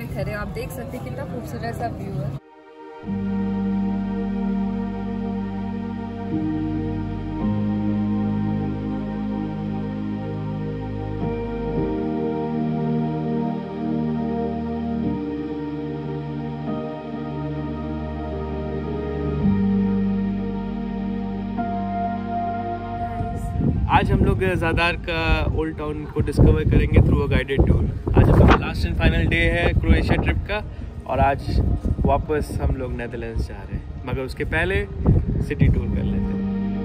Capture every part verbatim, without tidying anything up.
खड़े, आप देख सकते हैं कितना खूबसूरत सा व्यू है। आज हम लोग ज़ादार का ओल्ड टाउन को डिस्कवर करेंगे थ्रू अ गाइडेड टूर। आज हम लोग लास्ट एंड फाइनल डे है क्रोएशिया ट्रिप का और आज वापस हम लोग नेदरलैंड्स जा रहे हैं, मगर उसके पहले सिटी टूर कर लेते हैं।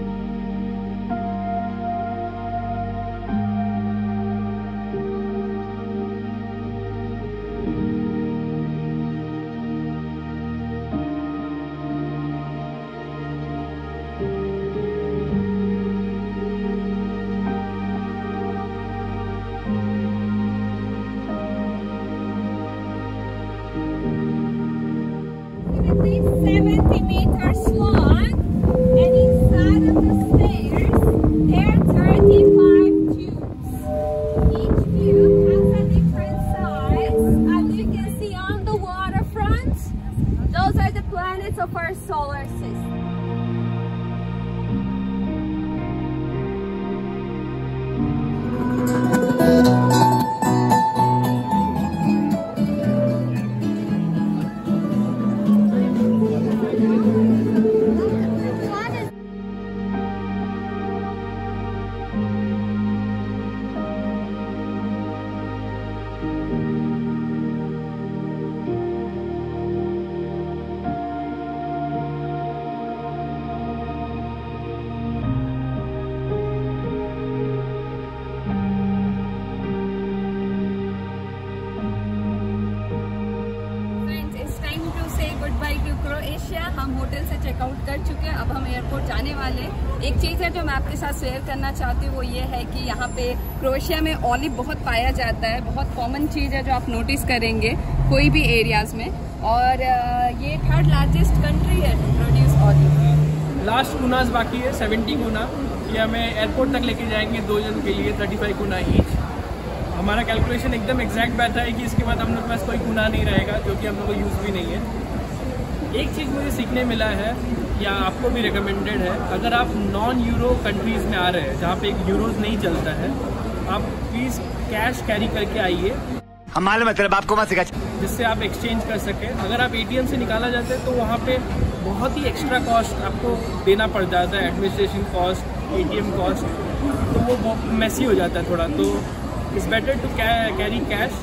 seventy meters long, and inside of the stairs there are thirty-five tubes. Each tube has a different size. As you can see on the waterfront, those are the planets of our solar system. Croatia हम hotel से checkout कर चुके हैं, अब हम airport जाने वाले हैं। एक चीज़ है जो मैं आपके साथ शेयर करना चाहती हूँ, वो ये है कि यहाँ पे क्रोएशिया में ऑलिव बहुत पाया जाता है, बहुत कॉमन चीज़ है जो आप नोटिस करेंगे कोई भी एरियाज़ में। और ये थर्ड लार्जेस्ट कंट्री है to produce olive. Last kunas बाकी है, सेवेंटी गुना, ये हमें एयरपोर्ट तक लेके जाएंगे दो जन के लिए, थर्टी फाइव गुना ईच। हमारा कैलकुलेशन एकदम एग्जैक्ट बैठा है कि इसके बाद हम लोग के पास कोई गुना नहीं रहेगा, जो कि हम लोग को यूज़ भी नहीं है। एक चीज़ मुझे सीखने मिला है, या आपको भी रिकमेंडेड है, अगर आप नॉन यूरो कंट्रीज़ में आ रहे हैं जहाँ पे एक यूरोज नहीं चलता है, आप प्लीज़ कैश कैरी करके आइए, हमारे मतलब आपको मत सिखा, जिससे आप एक्सचेंज कर सकें। अगर आप एटीएम से निकाला जाता है तो वहाँ पे बहुत ही एक्स्ट्रा कॉस्ट आपको देना पड़ जाता है, एडमिनिस्ट्रेशन कॉस्ट, एटीएम कॉस्ट, तो वो बहुत मैसी हो जाता है थोड़ा। तो it's better to carry cash.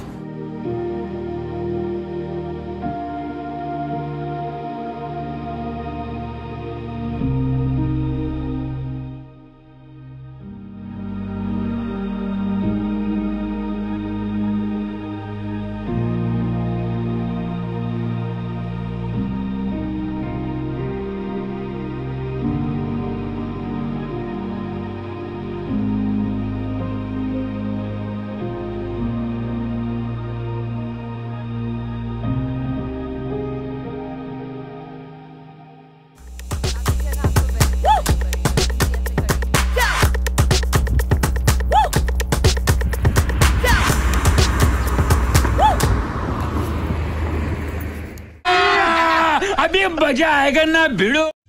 अभी मजा आएगा ना भिड़ो।